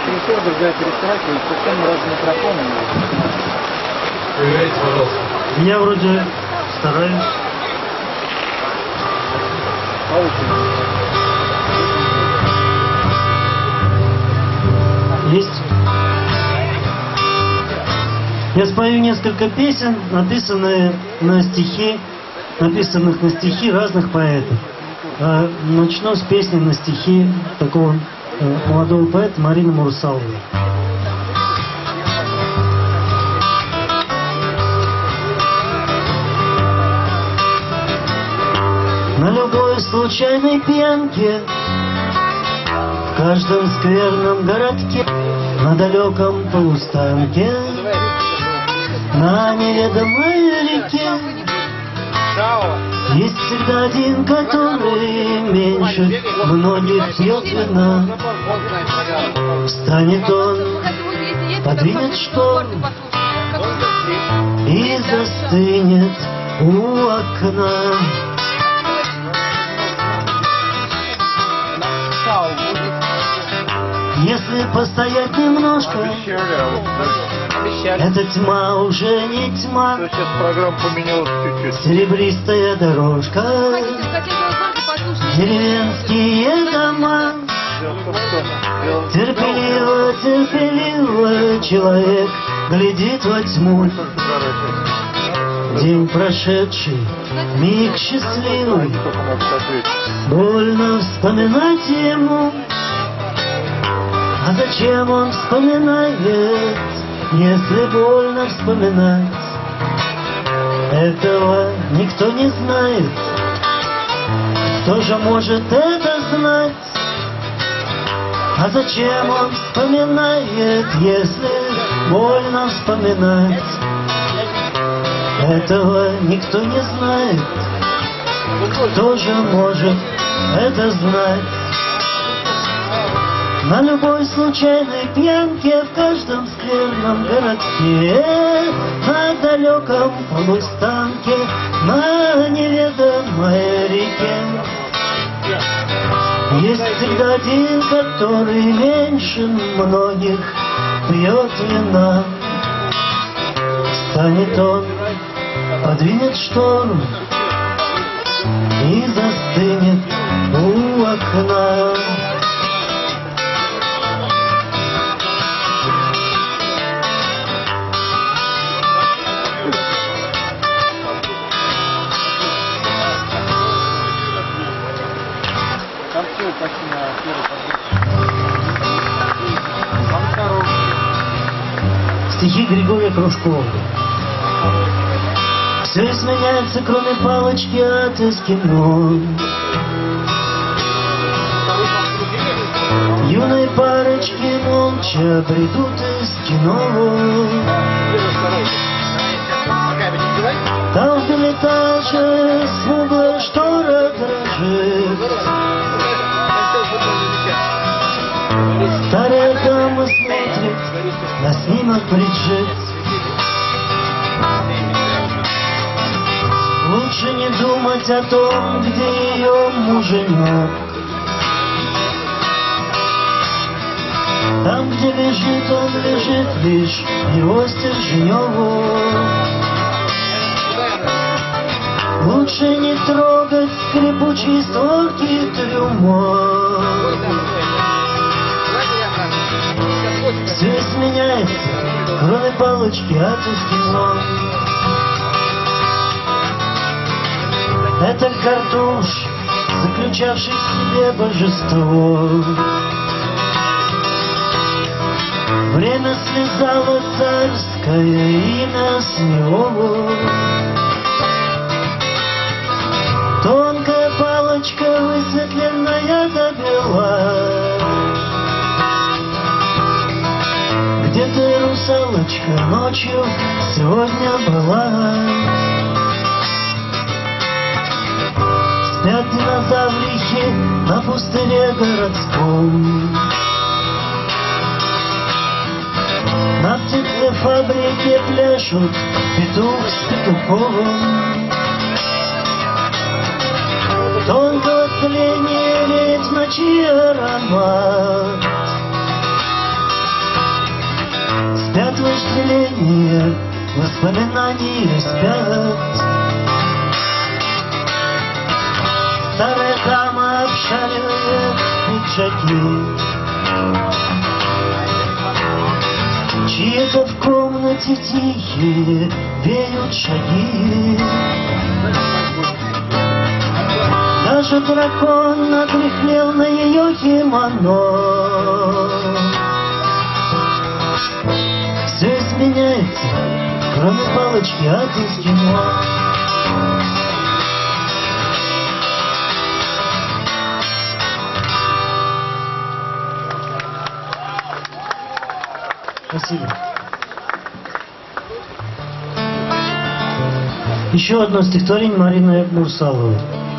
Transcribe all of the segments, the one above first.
режиссер, другая перестройка, и совершенно разные микрофоны. Проверяйте, пожалуйста. Я вроде стараюсь. Есть. Я спою несколько песен, написанных на стихи разных поэтов. Начну с песни на стихи такого молодого поэта Марины Мурсаловой. На любой случайной пьянке, в каждом скверном городке, на далеком полустанке, на неведомой реке есть всегда один, который меньше многих пьет вина. Встанет он, подвинет шторм и застынет у окна. Если постоять немножко, эта тьма уже не тьма. Сейчас программа поменялась чуть-чуть. Серебристая дорожка, деревенские дома. Терпеливо, терпеливо человек глядит во тьму. День прошедший, миг счастливый, больно вспоминать ему. А зачем он вспоминает, если больно вспоминать? Этого никто не знает. Кто же может это знать? А зачем он вспоминает, если больно вспоминать? Этого никто не знает. Кто же может это знать? На любой случайной пьянке, в каждом скверном городке, на далеком полустанке, на неведомой реке есть всегда один, который меньше многих пьет вина. Встанет он, подвинет шторм и застынет у окна. Стихи Григория Кружкова. Все изменяется, кроме палочки от эскимо. Юные парочки молча бредут из кино. Там в билетаже смуглая штора дрожит. Старая дама смотрит на снимок Бриджит. Лучше не думать о том, где ее муженек. Там, где лежит он, лежит лишь его стержневок. Лучше не трогать скрипучие створки трюмов. Все изменяется, кроме палочки от эскимо. Это картуш, заключавший в себе божество. Время связало царское имя с него. Тонкая палочка, высветленная до бела. Где ты, русалочка, ночью сегодня была? Спят динозаврихи на пустыре городском. На птицефабрике пляшут петух с петухом. Тонкого тления веет в ночи аромат. спят вожделения, воспоминания спят. Старая дама обшаривает пиджаки, чьи-то в комнате тихие веют шаги. Даже дракон отряхлел на ее кимоно. Все изменяется, кроме палочки от эскимо. Спасибо. Еще одно стихотворение Марины Мурсаловой.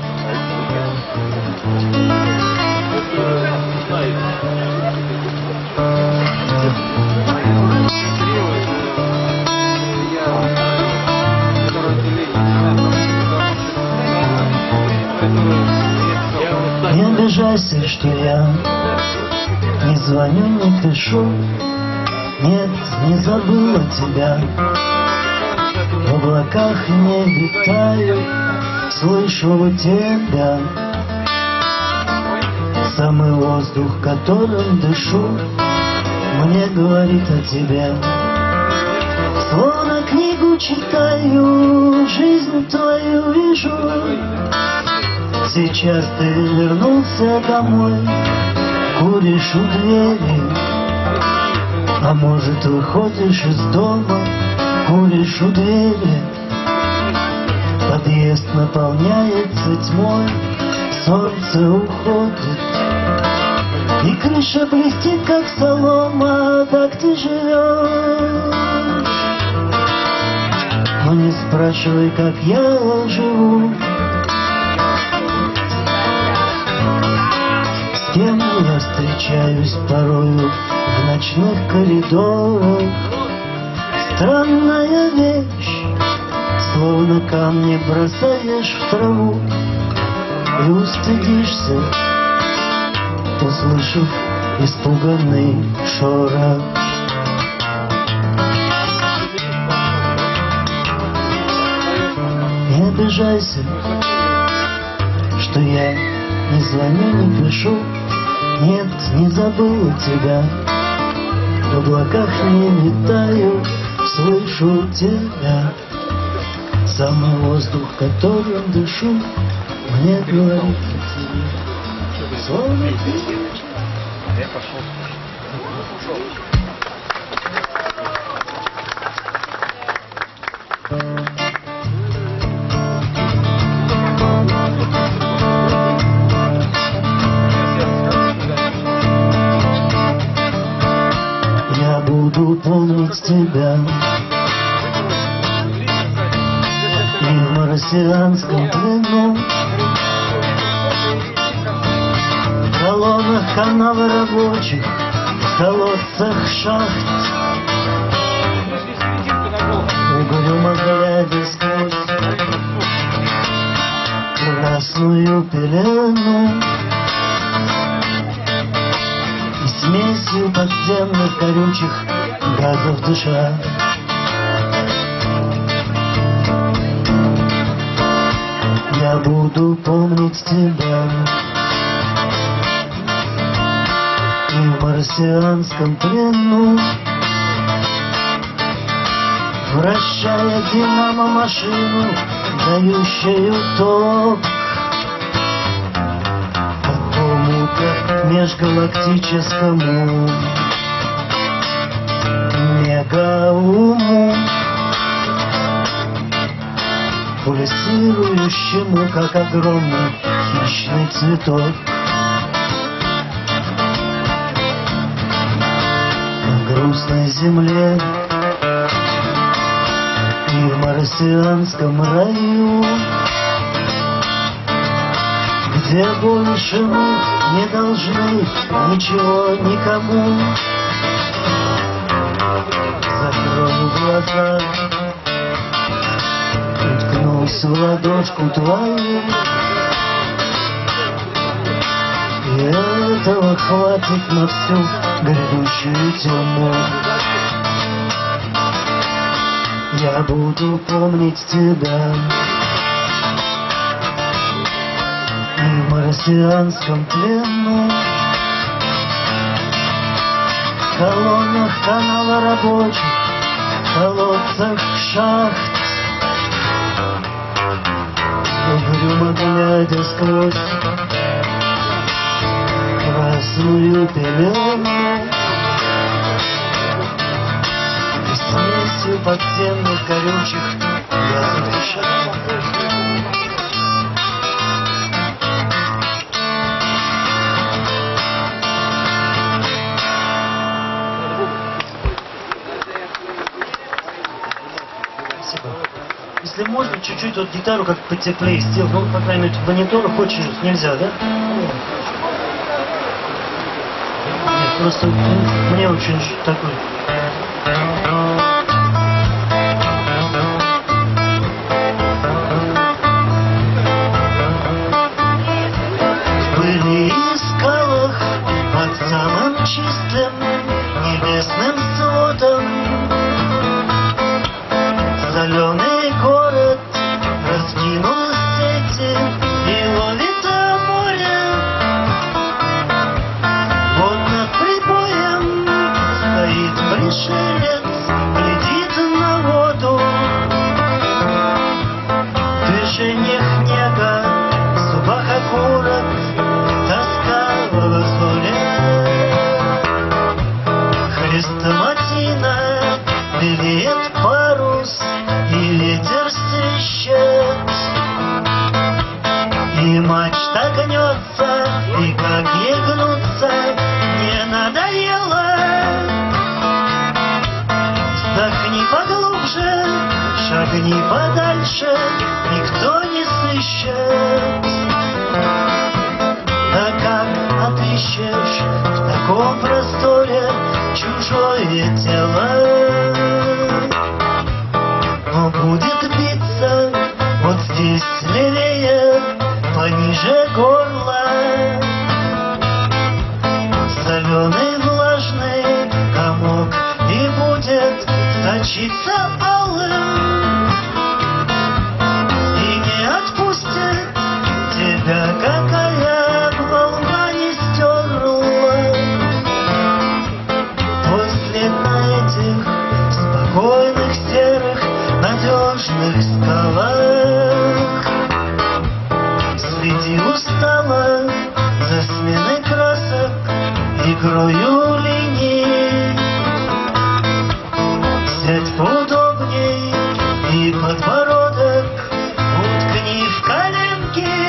Не обижайся, что я не звоню, не пишу. Нет, не забыла тебя. В облаках не витаю, слышу тебя. Самый воздух, которым дышу, мне говорит о тебе. Словно книгу читаю, жизнь твою вижу. Сейчас ты вернулся домой, куришь у двери. А может, выходишь из дома, куришь у двери. Подъезд наполняется тьмой, солнце уходит, и крыша блестит, как солома. Так ты живешь. Но не спрашивай, как я живу, с кем я встречаюсь порою в ночных коридорах. Странная вещь, словно камни бросаешь в траву и устыдишься, услышав испуганный шорох. Не обижайся, что я не звоню, не пишу. Нет, не забыла тебя. В облаках не летаю, слышу тебя. Самый воздух, которым дышу, мне говорит о тебе. Словно ты. Я пошел. Я буду помнить тебя и в марсианском плену, в колоннах канавы рабочих, в колодцах шахт, угрюмо глядя сквозь красную пелену и смесью подземных горючих газов дыша. Я буду помнить тебя и в марсианском плену, вращая динамо-машину, дающую ток какому-то межгалактическому мегауму, пульсирующему, как огромный хищный цветок. На грустной земле и в марсианском раю, где больше мы не должны ничего никому. Закрою глаза, уткнулся в ладошку твою, и этого хватит на всю грядущую тему. я буду помнить тебя. И в марсианском плену, в колоннах канала рабочих, в колодцах шахт, угрюмо глядя сквозь красную пелену и смесью подземных горючих я задышал. Если можно, чуть-чуть вот гитару как потеплее сделать, ну, по крайней мере, в мониторах очень нельзя, да? Нет, просто мне очень такой... В пыли и скалах под самым чистым небесным сводом соленый город раскинул сети и ловит море. Вот над прибоем стоит пришелец, глядит на воду. В движениях нега, в зубах окурок, тоска в лазуре. Хрестоматийно белеет парус, и ветер свищет, и мачта гнется, и как ей гнуться не надоело. Вздохни поглубже, шагни подальше, никто не сыщет. Да как отыщешь в таком просторе чужое тело? Но будет биться вот здесь левее, пониже горла. Соленый влажный комок и будет сочиться алым, и не отпустит тебя, какая волна не стерла. Твой след на этих спокойных серых надежных скалах. Следи устало за сменой красок, игрою линий. Сядь поудобней и подбородок уткни в коленки,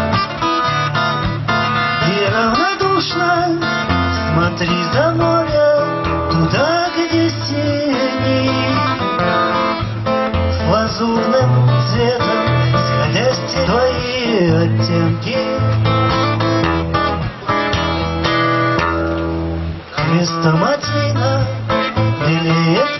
и равнодушно смотри за море туда, где синей лазурным цветом сходясь твои оттенки. Хрестоматийно белеет